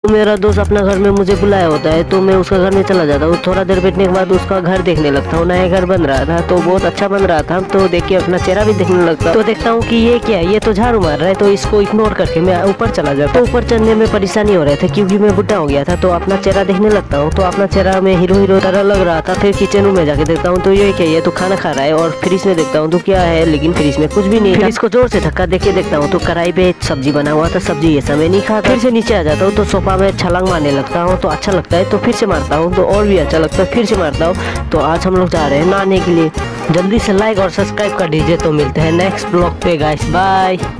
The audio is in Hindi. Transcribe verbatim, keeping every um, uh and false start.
मेरा दोस्त अपना घर में मुझे बुलाया होता है तो मैं उसका घर में चला जाता हूँ। थोड़ा देर बैठने के बाद उसका घर देखने लगता हूँ। नया घर बन रहा था तो बहुत अच्छा बन रहा था, तो देख के अपना चेहरा भी देखने लगता। तो देखता हूँ कि ये क्या है, ये तो झाड़ू मार रहा है, तो इसको इग्नोर करके मैं ऊपर चला जाता। तो ऊपर चढ़ने में परेशानी हो रहे थे क्योंकि मैं बुढ़ा हो गया था, तो अपना चेहरा देखने लगता हूँ। तो अपना चेहरा में हीरो हीरो तरह लग रहा था। फिर किचन में जाके देखता हूँ तो ये क्या, ये तो खाना खा रहा है। और फ्रिज में देखता हूँ तो क्या है, लेकिन फ्रिज में कुछ भी नहीं। फिर इसको जोर से धक्का देके देखता हूँ तो कढ़ाई पे सब्जी बना हुआ था। सब्जी ये समय नहीं खाता। फिर से नीचे आ जाता हूँ तो सोफा में छलांग मारने लगता हूँ, तो अच्छा लगता है तो फिर से मारता हूँ, तो और भी अच्छा लगता है, फिर से मारता हूँ। तो आज हम लोग जा रहे हैं नहाने के लिए। जल्दी से लाइक और सब्सक्राइब कर दीजिए। तो मिलते हैं नेक्स्ट ब्लॉग पे गाइस, बाय।